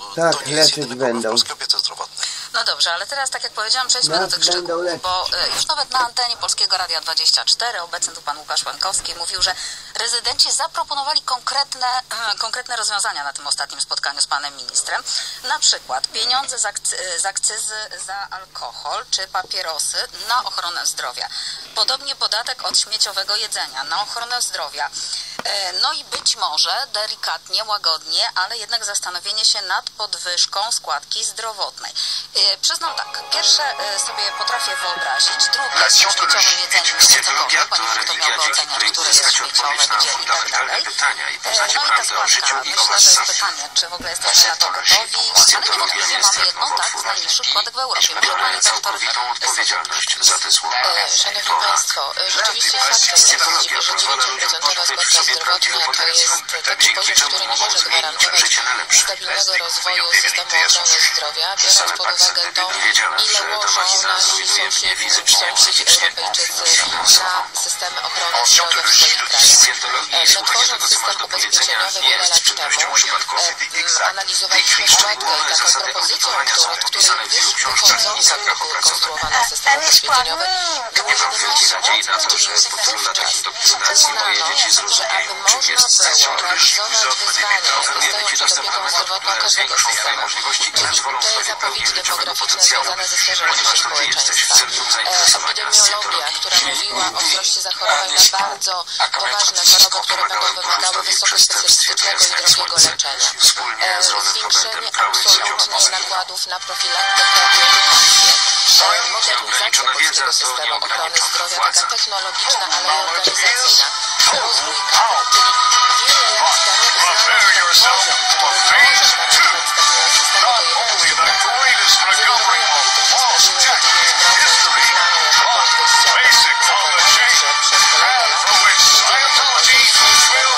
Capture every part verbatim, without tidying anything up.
Tak, to nie jest leczyć jedyny problem w będą. polskiej opiece zdrowotnej. No dobrze, ale teraz, tak jak powiedziałam, przejdźmy Nas do tych szczegółów, leczyć. bo y, już nawet na antenie Polskiego Radia dwadzieścia cztery obecny tu pan Łukasz Łękowski mówił, że rezydenci zaproponowali konkretne, y, konkretne rozwiązania na tym ostatnim spotkaniu z panem ministrem. Na przykład pieniądze z, akcy, z akcyzy za alkohol czy papierosy na ochronę zdrowia. Podobnie podatek od śmieciowego jedzenia na ochronę zdrowia. No i być może delikatnie, łagodnie, ale jednak zastanowienie się nad podwyżką składki zdrowotnej. Przyznam tak, pierwsze sobie potrafię wyobrazić, drugie z śmieciowym jedzeniem jest cokolwiek, ponieważ to miałby oceniać, które jest śmieciowe, gdzie i tak dalej. No i ta składka, myślę, że jest pytanie, czy w ogóle jesteśmy na to gotowi, ale niewątpliwie mamy jedną tak z najniższych składek w Europie. Może pani doktor Szanowni Państwo, rzeczywiście faktem jest, że dziewięćdziesięcioprocentowa składka zdrowotna to jest taki poziom, który nie może gwarantować stabilnego rozwoju systemu ochrony zdrowia, biorąc pod uwagę to, ile łożą nasi sąsiedzi, sąsiedzi Europejczycy na systemy ochrony zdrowia w swoich krajach. No, tworząc system ubezpieczeniowy wiele lat temu, e, analizowaliśmy składkę i taką propozycją, która, od której wychodzącą był konstruowany system ubezpieczeniowy, było jedenaście lat, czyli już wówczas uznano, że aby można było realizować wyzwania, jakie stoją przed opieką zdrowotną każdego systemu, czyli te zapowiedzi demograficzne związane ze starzeniem się społeczeństwa, e, epidemiologia, która mówiła o wzroście zachorowań na bardzo poważne choroby, które będą wymagały wysokospecjalistycznego i drogiego leczenia, e, zwiększenie absolutnie nakładów na profilaktykę i edukację, e, modernizacja polskiego systemu ochrony zdrowia, taka technologiczna, ale i organizacyjna, rozwój kadr, czyli wiele lat temu uznano, że ten poziom, który może gwarantować stabilność systemu, to jedenaście procent. Wydarzenia polityczne sprawiły, że dziewięć procent uznano jako punkt wyjściowy, zakładając, że przez kolejne lata będziemy ten poziom systematycznie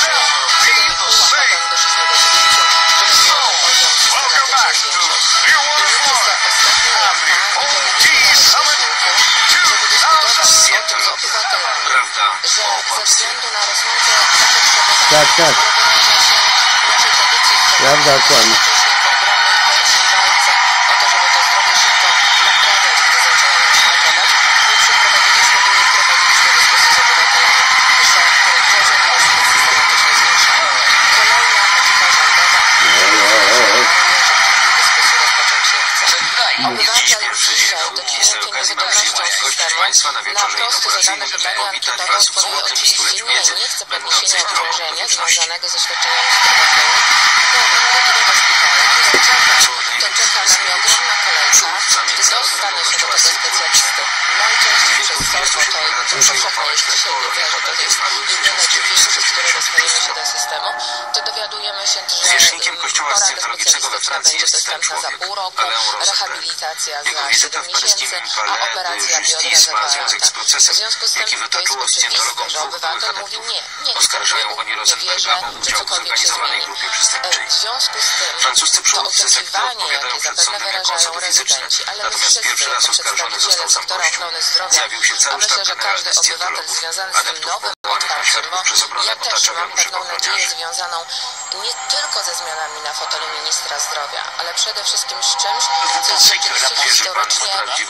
siedem i pół, a potem doszliśmy do dziewięciu, że będziemy ten poziom systematycznie zwiększać. I liczę za ostatnie lata i powinniśmy nawet wysiłku, żeby dyskutować o tym z obywatelami, że ze względu na rosnące zapotrzebowanie, Tak, tak. które wyraża się w naszej tradycji Prawda, zdrowotnej, kłamie. jednocześnie w ogromnej chęci i walce o to, żeby to zdrowie szybko naprawiać, gdy zaczęło nam szwankować, my przeprowadziliśmy i prowadziliśmy dyskusję z obywatelami, że ten poziom jest systematycznie zwiększany. Kolejna ekipa rządowa deklaruje, że takiej dyskusji rozpocząć nie chce. Obywatel dzisiaj, dotknięty niewydolnością systemu, na prosto zadane pytanie ankietowe odpowie oczywiście nie, nie chce podniesienia obciążenia związanego ze świadczeniami zdrowotnymi, bowiem gdy idę do szpitala i zaczekam, to czeka na mnie ogromna kolejka, gdy dostanę się do tego specjalisty. Najczęściej przez SOR, bo to powszechne jest dzisiaj wiedza, że to jest jedyne dziewięć, przez które dostajemy się do systemu, to dowiadujemy się, że porada specjalistyczna będzie dostępna za pół roku, rehabilitacja za siedem miesięcy, a operacja biodrezerwująca. W związku z tym to jest oczywiste, że obywatel mówi nie, nie chcę, nie wierzę, że cokolwiek się zmieni. W związku z tym to oczekiwanie, jakie zapewne wyrażają rezydenci, ale my wszyscy jako przedstawiciele sektora ochrony zdrowia, a myślę, że każdy obywatel związany z tym nowym otwarciem, bo ja też mam pewną nadzieję związaną nie tylko ze zmianami na fotelu ministra zdrowia, ale przede wszystkim z czymś, co jest rzeczywiście historycznie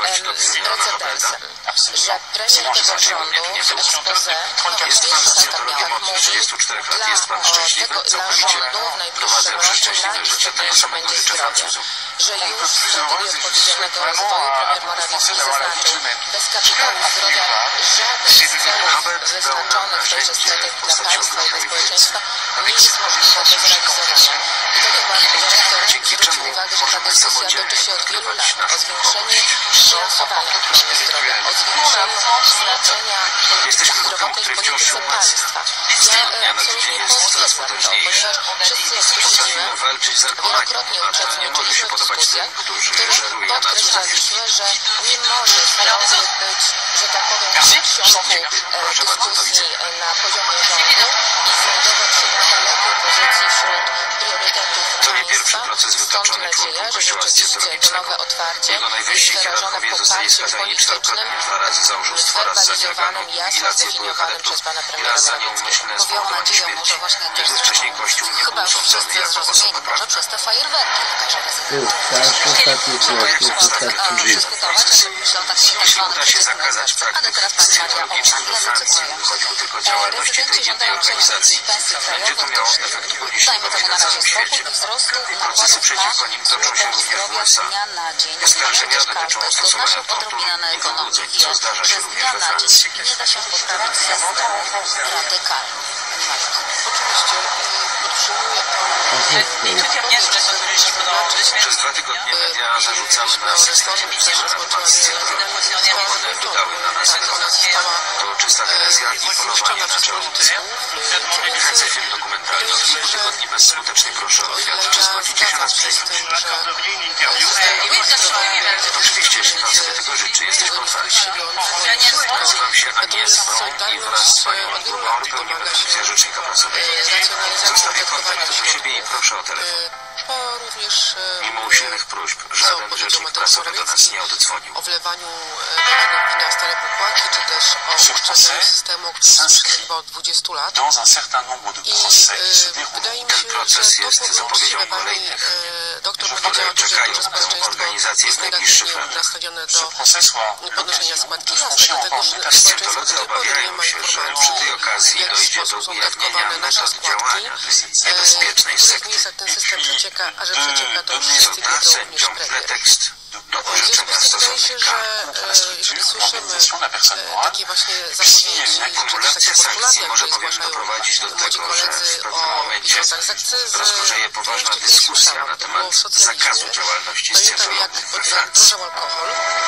precedensem, że premier tego rządu w expose, no pierwszy tak jak mówi, dla, o, tego, dla rządu w najbliższym roku najistotniejsze będzie zdrowie, że już w strategii odpowiedzialnego rozwoju premier Morawiecki zaznaczył, bez kapitału zdrowia żaden z celów wyznaczonych w tejże strategii dla państwa i dla społeczeństwa nie jest możliwe do zrealizowania. I tak jak pan dyrektor zwrócił uwagę, że ta dyskusja toczy się od wielu lat o zwiększenie finansowania ochrony zdrowia, o zwiększeniu znaczenia polityki zdrowotnej w polityce państwa. Ja absolutnie potwierdzam to, ponieważ wszyscy jak tu siedzimy, wielokrotnie uczestniczyliśmy w dyskusjach, w których podkreślaliśmy, że nie może zdrowie być, że tak powiem, w książku dyskusji na poziomie rządu i znajdować się na dalekiej pozycji wśród priorytetów państwa Dalszy proces wytoczony członkom Kościoła Scjentologicznego. Jego najwyżsi hierarchowie zostali skazani czterokrotnie dwa razy za oszustwo oraz za nielegalną inwigilację byłych adeptów i raz za nieumyślne spowodowanie śmierci. Nigdy wcześniej Kościół nie był sądzony jako osoba prawna. Przez te fajerwerki także Jeśli uda się zakazać praktyk scjentologicznych we Francji, choćby tylko działalności tej jednej organizacji, będzie to miało efekt publicznego na całym świecie. Procesy przeciwko nim toczą się również w U S A. Oskarżenia dotyczą stosowania tortur i wyłudzeń, co zdarza się również we Francji. nie da się poprawić systemu radykalny. Oczywiście podtrzymuję to. Przez dwa tygodnie media zarzucały nas wstawiennictwo na temat scjentologii. One wydały na nas informacje. To czysta herezja i polowanie na czarownicę. Kręcę film dokumentalny od kilku tygodni bezskutecznie proszę o wywiad. Czy zgodzicie się nas przyjąć? Oczywiście, jeśli pan sobie tego życzy, jesteś konferencji. Nazywam się Agnieszka Brown i wraz z panią Bruno pełnimy funkcję rzecznika prasowego. Zostawię kontakt do siebie i proszę o telefon. Również Mimo usilnych próśb, żaden rzecznik prasowy do nas nie oddzwonił. o wlewaniu nowego wina w stare pokłady, czy też o uszczelnianiu systemu, o którym słyszymy chyba od dwudziestu lat. I e, wydaje mi się, Ten proces że to jest powiem zapowiedzią uczciwie pani kolejnych, e, doktor które powiedziała, że czekają duże na tę społeczeństwo organizację w jest najbliższych negatywnie latach. nastawione do podnoszenia składki jasne, dlatego że społeczeństwo Scjentolodzy do tej pory nie obawiają ma się, że przy tej informacji, okazji w jaki dojdzie do sposób są ujawnienia datkowane nasze metod składki, działania niebezpiecznej w których sekty. miejscach ten system przecieka, a że przecieka, to już wszyscy Co da wiedzą, również sędziom premier. pretekst do W związku orzeczenia z tym wydaje się, stosownych że kar. e, jeżeli słyszymy e, takie właśnie zapowiedzi, czy też takie Kumulacja postulaty, sankcji jak może tutaj bowiem zgłaszają doprowadzić do młodzi tego, że koledzy w pewnym o momencie pieniądzach z akcyzy, rozgorzeje poważna to jeszcze nie dyskusja słyszałam, na to było temat w socjalizmie. zakazu działalności Pamiętam, jak, scjentologów we jak Francji. drożał alkohol,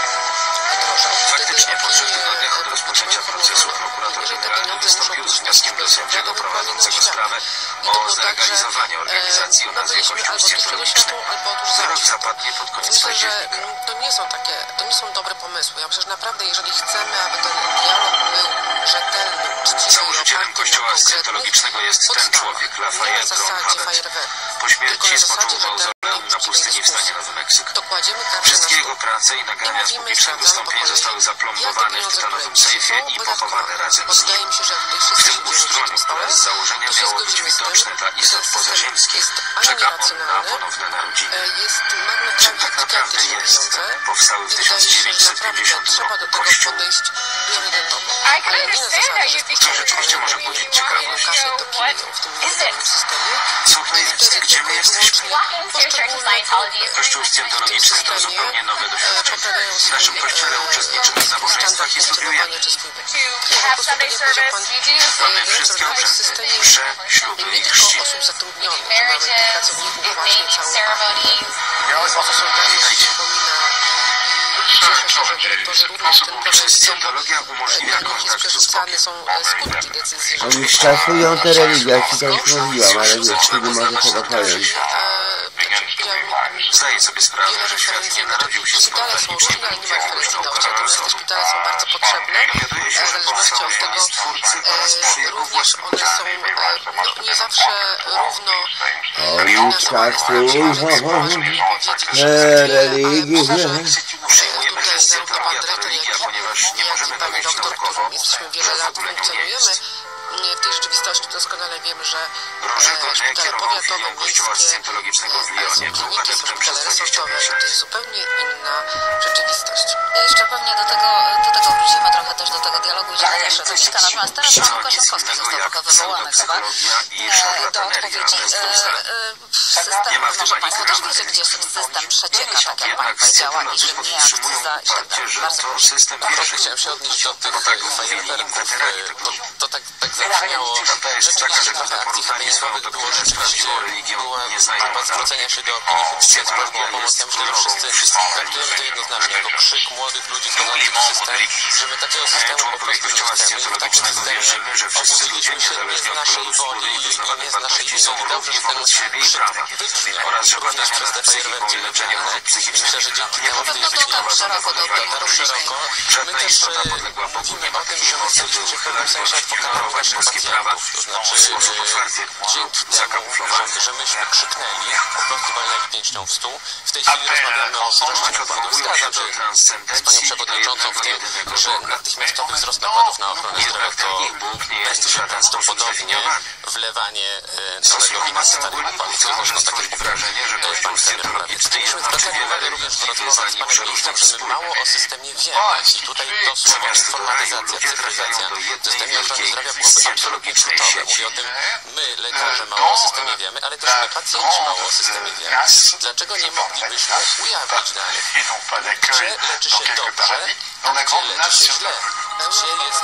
drożał Faktycznie po trzech opinie tygodniach od rozpoczęcia procesu prokurator generalny wystąpił z wnioskiem do sędziego prowadzącego sprawę o zlegalizowanie organizacji o nazwie Kościół Scjentologiczny. Wyrok zapadnie pod koniec Myślę, że października. to nie są takie, to nie są dobre pomysły. Ja myślę, że naprawdę, jeżeli chcemy, aby ten dialog był rzetelny, uczciwy i Założycielem oparty Kościoła na konkretnych Scjentologicznego jest ten podstawach, człowiek, nie na Lafayette zasadzie Ron Hubbard. fajerwerku, Po tylko na śmierci spoczął zasadzie w mauzoleum rzetelnej, na uczciwej pustyni w stanie dyskusji. Nowy Meksyk. To kładziemy kartę Wszystkie na jego stół. prace i nagrania z mówimy, publicznych sprawdzamy wystąpień po kolei, zostały jakie zaplombowane w pieniądze, tytanowym które sejfie są i pochowane wydatkowane. razem Bo z wydaje nim. mi się, że jak tutaj W wszyscy tym siedzimy przy ustroniu, tym które stole, z założenia to się miało być zgodzimy z tym, widoczne dla że istot ten system pozaziemskich, jest ani czeka on na nieracjonalny, ponowne narodziny. e, jest marnotrawić Czym tak naprawdę gigantyczne jest pieniądze. powstały w I tysiąc wydaje się, że dziewięćset naprawdę pięćdziesiątym trzeba do roku tego Kościół? podejść priorytetowo. I can Ale nie na understand zasadzie, that że you think To spuszczamy rzeczywiście może kolejne budzić kasy ciekawość. i topimy ją w tym nielegalnym systemie. Co to I jest? wtedy Gdzie tylko my i jesteśmy? wyłącznie Walking into your church of Scientology is Kościół Scjentologiczny to zupełnie nowe doświadczenie. W naszym kościele uczestniczymy w nabożeństwach i studiujemy. to have Sunday service. You do Mamy see wszystkie obrzędy, msze, śluby nie i tylko chrzciny. osób zatrudnionych, mamy tych marriages, pracowników big właśnie naming całą ceremonies. o co są bardzo się przypomina i, i cieszę się, że dyrektorzy również ten proces widzą, bo Scjentologia umożliwia na nich jest kontakt z przerzucane Bogiem. są e, skutki decyzji. że- Oni skasują te religie, jak ci to już mówiłam, ale wiesz, wtedy może tego pojąć. Zdaję sobie sprawę, że świat nie narodził się Szpitale są spontanicznie, różne, ale nie ma jak referencji uważał do ojca, Karol natomiast te Sodom. szpitale są bardzo potrzebne. Dowiaduję W się, że zależności powstały od tego, z twórcy oraz przy e, jego również własnym one są udziale. e, no, nie zawsze równo Oni kasują te religie. Przyjmujemy, że tutaj zarówno pan scjentologia to dyrektor, religia, jak ponieważ nie i możemy pani dowieść doktor, naukowo, którą jesteśmy wiele że w lat ogóle nią nie funkcjonujemy, jest. w tej rzeczywistości doskonale wiemy, że Roger e, Bonnet szpitale kierował powiatowe, filią Kościoła miejskie, Scjentologicznego w są Lyonie. Był kliniki, są adeptem przez szpitale dwadzieścia resortowe pięć i lat. to jest zupełnie inna rzeczywistość. I jeszcze pewnie do tego, do tego wrócimy trochę też do tego dialogu i dzielenia środowiska. Natomiast teraz pan Co Łukasz nic Jankowski innego został jak trochę wywołany chyba pseudopsychologia i e, do szarlataneria odpowiedzi. bez E, dwóch zdań. e, System, Nie ma w tym może ani Państwo też grama wiecie, gdzie system przecieka, tak jak Pani Jednak powiedziała, i scjentolodzy że nie podtrzymują akcyza i tak uparcie, dalej. że Bardzo to proszę. system Trochę wierzy. chciałem się odnieść do tych Bo tak mówili im fajerwerków. weterani tego To, ruchu. to tak, tak zabrzmiało. Prawda jest taka, że Rzeczywiście pewne trochę akcji porównanie z hamieniowych tą było doktrynę z rzeczywiście, prawdziwą religią była nie znają próba nadal. zwrócenia się do opinii publicznej z prośbą o pomoc. Ja myślę, że wszyscy wszystkich traktujemy to jednoznacznie jako krzyk młodych ludzi wchodzących w system, że my takiego systemu po Członkowie prostu nie Kościoła chcemy. I w takim Scjentologicznego systemie wierzymy, że wszyscy ludzie, obudziliśmy się nie niezależnie z od naszej koloru skóry woli i i wyznawanych nie z naszej wartości, winy. są I dobrze, równi że ten wobec siebie i krzyk prawa wybrzmiał oraz że również badania przez nad te psychiką i fajerwerki leczenie chorób medialne. I psychicznych myślę, że dzięki nie temu w tej powinny być chwili prowadzone szeroko pod do- uwagę dotarł publicznej. szeroko. My Żadna też istota podległa Bogu nie mówimy ma o tym, takiej że my mocy, by chcieliśmy się w pewnym uchylać sensie bądź adwokatować ignorować pacjentów. To znaczy e, dzięki temu, że, że myśmy krzyknęli, po prostu walnęli pięścią w stół. W tej chwili rozmawiamy o wzroście nakładów. Zgadzam się z panią przewodniczącą w tym, że natychmiastowy wzrost nakładów na ochronę zdrowia to będzie prawdopodobnie wlewanie e, nowego wina z starych upałów. To zresztą tak jak mówił e, pan premier Morawiecki. Chcieliśmy zwracać uwagę również w rozmowach z panem ministrem, że my mało o systemie wiemy. I tutaj to słowo informatyzacja, cyfryzacja w systemie ochrony zdrowia byłoby absolutnie kluczowe. Mówię o tym, my lekarze mało o systemie wiemy, ale też my pacjenci mało o systemie wiemy. Dlaczego nie moglibyśmy ujawnić danych? Gdzie leczy się dobrze, a gdzie leczy się źle? Gdzie jest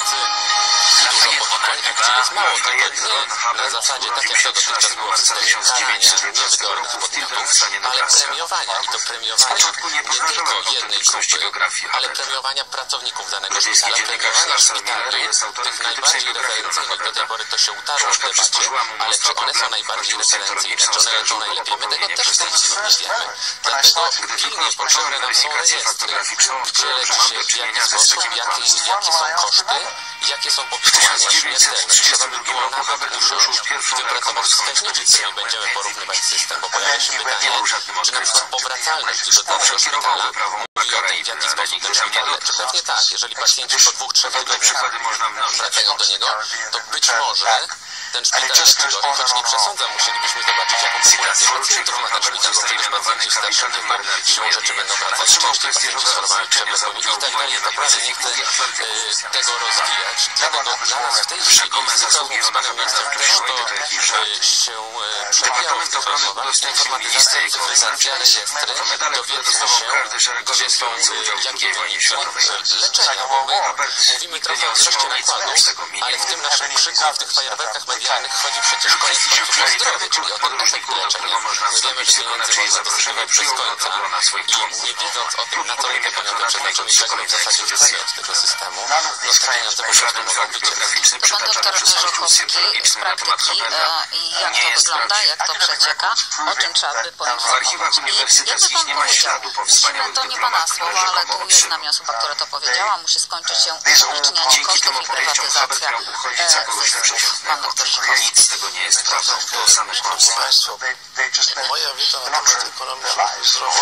dużo powikłań, a gdzie jest mało? Tylko nie na zasadzie, tak jak to dotychczas było w systemie karania niewydolnych podmiotów, ale premiowania. I to premiowania nie tylko jednej grupy, ale premiowania pracowników danego szpitala, premiowania szpitali, tych najbardziej referencyjnych. Do tej pory to się utarło w debacie, ale czy one są najbardziej referencyjne, czy one leczą najlepiej? My tego też w tej chwili nie wiemy. Dlatego pilnie potrzebne nam są rejestry, gdzie leczy się, w jaki sposób, jakie, jakie są koszty, jakie są powikłania śmiertelne. Trzeba by było nawet użyć i wypracować wskaźniki, z którymi będziemy porównywać system, bo pojawia się pytanie, czy na przykład powracalność do danego szpitala mówi o tym, w jaki sposób ten szpital leczy. Pewnie tak, jeżeli pacjenci po dwóch, trzech tygodniach wracają do niego, to być może ten szpital leczy gorzej, choć nie przesądzam, musielibyśmy zobaczyć, jaką populację pacjentów ma ten szpital, bo przecież pacjenci w starszym wieku siłą rzeczy będą wracać częściej, pacjenci z chorobami przewlekłymi i tak dalej. Naprawdę nie chcę e, tego rozwijać, dlatego dla nas w tej chwili, z z panem ministrem też to e, się e, przewijało w tych rozmowach, informatyzacja i cyfryzacja, rejestry, dowiedzmy się, gdzie są, e, jakie wyniki e, leczenia, bo my mówimy trochę o wzroście nakładów, ale w tym naszym krzyku i w tych fajerwerkach medialnych chodzi przecież koniec końców o zdrowie, czyli o ten efekt leczenia. My wiemy, że pieniędzy można wysypywać bez końca i nie wiedząc o tym, na co my te pieniądze przeznaczymy i czego my w zasadzie chcemy od tego systemu, no te pieniądze po prostu mogą wyciekać. To pan doktor Żochowski z praktyki, e, jak to wygląda, jak to przecieka, o czym trzeba by poinformować. I jakby pan powiedział, musimy, to nie pana słowa, ale tu jest z nami osoba, która to powiedziała, musi skończyć się upublicznianie kosztów i prywatyzacja e, zysków. Pan doktor Żochowski. Nic z tego nie jest prawdą, to same kłamstwo. Moja wiedza na temat ekonomii zdrowia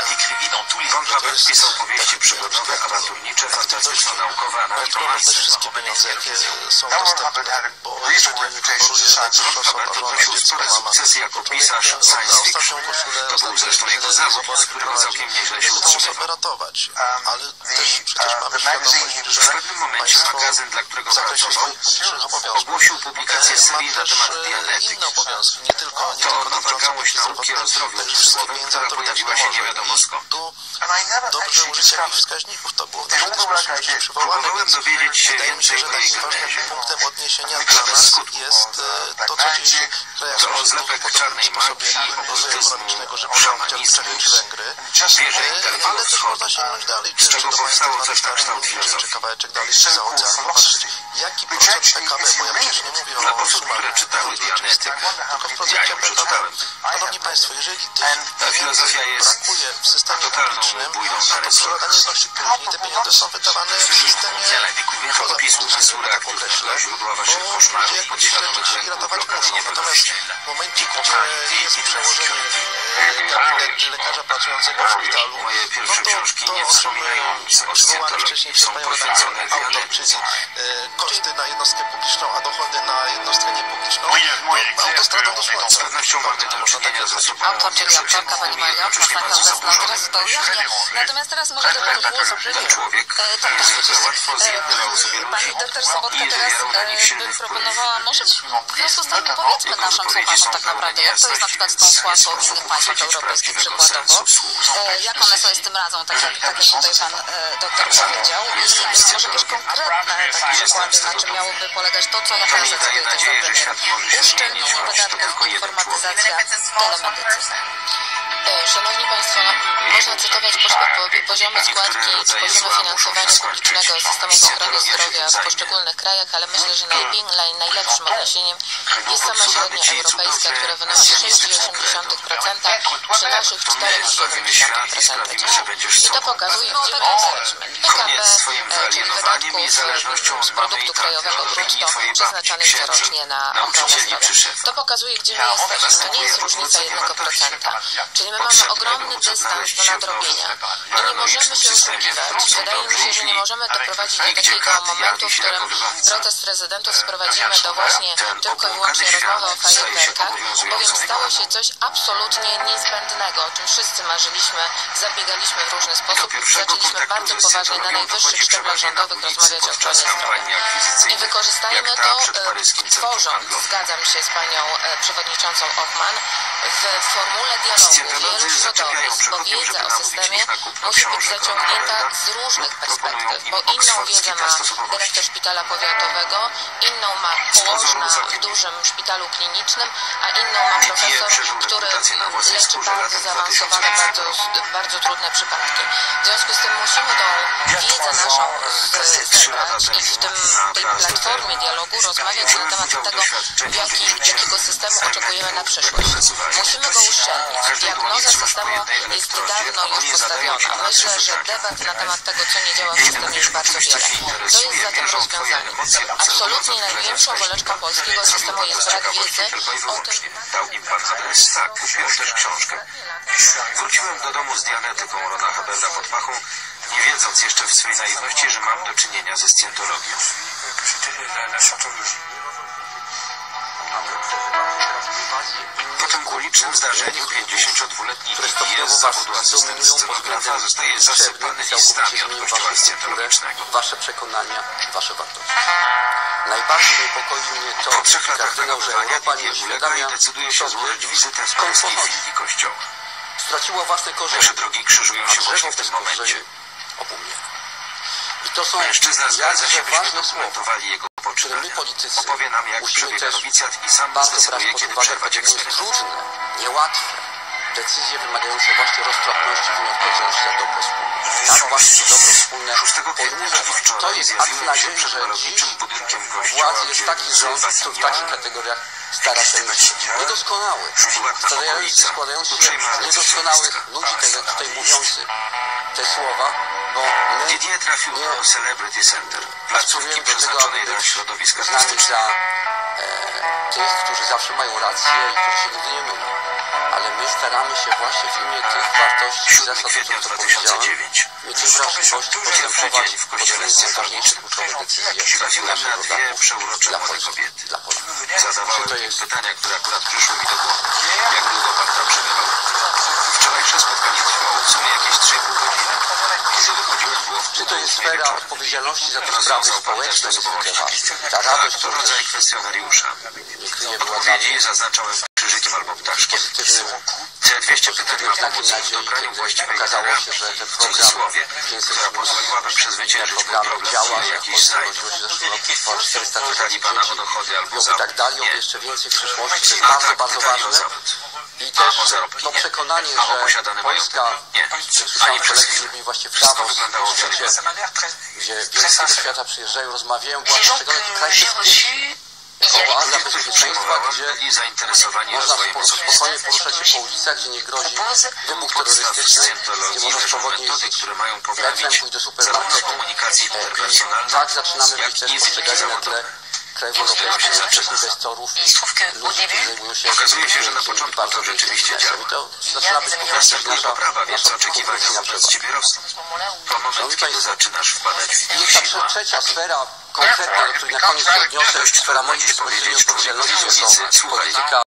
Kontraband pisał powieści przygodowe, awanturnicze, fantastyczno-naukowe, analityczne. wszystkie pieniądze, jakie są dostępne, bo jeżeli choruje najbliższa osoba, żona, dziecko, mama, sukcesy jako pisarz science fiction. To był zresztą jego zawód, z którym całkiem nieźle się tę utrzymywał. osobę ratować, ale też przecież mamy świadomość, że W pewnym momencie magazyn, dla którego w zakresie pracował, swoich publicznych obowiązków ogłosił publikację serii ma na też temat e, dianetyki. inne obowiązki, nie tylko, nie To tylko nawargałość dotyczące nauki o zdrowiu takich wszystkich umysłowym, pieniędzy, która pojawiła się nie wiadomo skąd. tu dobrze użyć jakichś wskaźników, to było w naszej dyskusji przecież przywołane, Próbowałem więc dowiedzieć się wydaje mi się, więcej że o jej takim ważnym genezie. punktem odniesienia dla nas jest e, to, co dzieje się w krajach To sąsiednich rozlepek w czarnej podobnym sposobie magii, obozu okultyzmu, ekonomicznego, że biorą chociażby Czechy szamanizmu, czy Węgry, wierzeń E, Dalekiego ale też Wschodu, można sięgnąć dalej, z czy, czy czego do powstało państwa coś na kształt Unii, czy, czy filozofii. kawałeczek dalej, czy za oceanu, popatrzeć, jaki procent P K B, bo ja przecież nie mówię Dla o osób, sumach które czytały Dianetyk, tylko w ja procencie ją P K B. przeczytałem. Szanowni Państwo, jeżeli tych Ta pieniędzy filozofia jest brakuje w systemie totalną publicznym, bójdą na to przyroda nie znosi później, te pieniądze są wydawane w systemie pozapublicznym, że tak określę, bo ludzie jak gdzieś leczyć się i ratować muszą. Natomiast w momencie, gdzie jest przełożenie e, gabinet czy lekarza pracującego w szpitalu, Moje no pierwsze to książki to, nie o czym wspominają nic o przywołany wcześniej przez są panią redaktor poświęcone autor, dianetyce. czyli e, koszty na jednostkę publiczną, a dochody na jednostkę niepubliczną, no, autostradą do Z słońca. pewnością mamy do Można tak czynienia z nazwać. osobą Autor, czyli aktorka pani Maria Opasaka, obecna teraz to ujawnia. Natomiast teraz może do pani głos. człowiek E, tak, tak, niezwykle łatwo zjednywał sobie e, pani ludzi. doktor Sobotka Nie teraz wywierał na nich e, silny bym wpływ. proponowała, może w związku z tym powiedzmy naszym słuchaczom tak naprawdę, jak to jest na przykład z tą spłatą w innych państwach europejskich przykładowo, e, jak one sobie z tym radzą, tak jak, tak jak tutaj pan e, doktor powiedział, i może jakieś konkretne takie przykłady, na czym miałoby polegać to, co ja teraz zacytuję też za premier. Uszczelnienie wydatków, informatyzacja, telemedycyna. Szanowni Państwo, no, można cytować po, po, poziomy składki i poziomy finansowania publicznego systemu ochrony zdrowia w poszczególnych krajach, ale myślę, że najpie, naj, najlepszym odniesieniem jest sama średnia europejska, która wynosi sześć przecinek osiem procent przy waszych czterech przecinek siedem procent dzieci. I to pokazuje, gdzie my jesteśmy. P K B, czyli wydatków z produktu krajowego brutto przeznaczanych corocznie na ochronę zdrowia. To pokazuje, gdzie my jesteśmy. To nie jest różnica jednego procenta. Czyli my mamy ogromny dystans do nadrobienia. I nie możemy się oszukiwać. Wydaje mi się, że nie możemy doprowadzić do takiego momentu, w którym protest rezydentów sprowadzimy do właśnie tylko i wyłącznie rozmowy o fajerwerkach, bowiem stało się coś absolutnie niezbędnego, o czym wszyscy marzyliśmy, zabiegaliśmy w różny sposób i zaczęliśmy bardzo poważnie na najwyższych szczeblach rządowych rozmawiać o ochronie zdrowia. I wykorzystajmy to, tworząc, zgadzam się z panią przewodniczącą Ochman, w formule dialogu wielu środowisk, bo wiedza o systemie musi być zaciągnięta z różnych perspektyw, bo inną wiedzę ma dyrektor szpitala powiatowego, inną ma położna w dużym szpitalu klinicznym, a inną ma profesor, który leczy bardzo zaawansowane, bardzo, bardzo trudne przypadki. W związku z tym musimy tą wiedzę naszą zebrać i w tym, tej platformie dialogu rozmawiać na temat tego, jaki, jakiego systemu oczekujemy na przyszłość. Musimy go uszczelnić. Diagnoza systemu jest dawno już postawiona. Myślę, że debat na temat tego, co nie działa w systemie, jest bardzo wiele. To jest zatem rozwiązanie. Absolutnie największą boleczką polskiego systemu jest brak wiedzy o tym. Dał im pan adres, tak, kupiłem też książkę. Wróciłem do domu z dianetyką Rona Huberta pod pachą, nie wiedząc jeszcze w swej naiwności, że mam do czynienia ze scjentologią. Po tym ulicznym zdarzeniu pięćdziesięciodwuletni Didier z zawodu asystent scenografa zostaje zasypany listami od kościoła scjentologicznego. Wasze przekonania, wasze wartości. Najbardziej niepokoi mnie to, po trzech latach że Europa nie uświadamia, decyduje się złożyć wizytę w polskiej filii kościoła. straciło własne korzenie. Nasze drogi krzyżują się właśnie w tym momencie. I to są mężczyzna zgadza się, byśmy ważne dokumentowali jego poczynań. My politycy opowie nam, jak przebiega nowicjat i sam bardzo brać zdecyduje, pod kiedy uwagę przerwać takie eksperyment. trudne, niełatwe decyzje wymagające właśnie roztropności i nieodpowiedzialności za dobro wspólne. Tak właśnie dobro wspólne szóstego kwietnia, czyli to wczoraj, jest akt zjawiłem się nadziei, przed że dziś malowniczym budynkiem kościoła, władzy jest taki rząd, który w takich kategoriach stara się myśleć. Niedoskonały, starający, składający się z niedoskonałych ludzi, tak tutaj mówiący te słowa, bo my Didier trafił do Celebrity Center, placówki pracujemy do tego, przeznaczonej aby dla być środowiska znani artystycznego. za e, tych, którzy zawsze mają rację i którzy się nigdy nie mylą. Ale my staramy się właśnie w imię tych wartości i siódmego zasad, kwietnia które to dwa tysiące powiedziałem, dziewiątego. mieć wrażliwość postępować w w kościele podjęcie najważniejsze kluczowe decyzje Trafiłem naszych na dwie rodaków przeurocze dla młode Polski. kobiety. Dla Polski. Zadawałem Czy to im jest pytania, które akurat przyszły mi do głowy. Jak długo pan tam przebywał? Wczorajsze spotkanie trwało w sumie jakieś trzy i pół godziny. Kiedy wychodziłem, było w Czy to jest ósmej sfera wieczorem. odpowiedzialności za te Rozwiązał sprawy pan test społeczne, niezwykle osobowości. ważne. Ta Tak, radość, to rodzaj kwestionariusza. nie kryje była dla Odpowiedzi mnie zaznaczałem krzyżykiem albo ptaszkiem. pozytywnym Te dwieście pytań ma znakiem pomóc w nadziei, dobraniu kiedy właściwej okazało się, terapii, że ten w program cudzysłowie, która pozwoliłaby przezwyciężyć mój program problem, działa, który że w jakiś Polsce znajdę. rodziło się w zeszłym roku ponad czterysta tysięcy Pytali pana o dzieci dochody albo i oby zawód. tak dalej, oby Nie. jeszcze więcej w przyszłości. To jest A bardzo, tak, bardzo pytali o ważne. zawód. I A też o zarobki to nie. przekonanie, A o że posiadane Polska, majątek? Nie. słyszałem Ani przez kolegów, chwilę. zrobili właśnie w Wszystko Davos, wyglądało w świecie, gdzie wielcy do świata przyjeżdżają, rozmawiają, była postrzegana to kraj bezpieczny. Oaza Ludzie, których bezpieczeństwa, przyjmowałem, gdzie byli zainteresowani można rozwojem spo- osobistym. spokojnie poruszać się po ulicach, gdzie nie grozi wybuch Podstaw terrorystyczny, gdzie scjentologii można leżą swobodnie metody, jeździć które mają metrem, poprawić pójść do zarówno supermarketu. komunikację E, I interpersonalną, tak zaczynamy jak być też i postrzegani na zawodowe. tle krajów europejskich, wcześniej bez torów i ludzi, którzy zajmują się Okazuje się, że na tymi początku bardzo to rzeczywiście wielkimi działa. biznesem. I to zaczyna być po prostu Następuje nasza, poprawa, więc nasza oczekiwania konkurencyjna wobec przewaga. ciebie rosną. To moment, kiedy zaczynasz wpadać w I ta sidła. trzecia sfera konkretna, do której na koniec odniosę, sfera mojej bezpośredniej odpowiedzialności jako polityka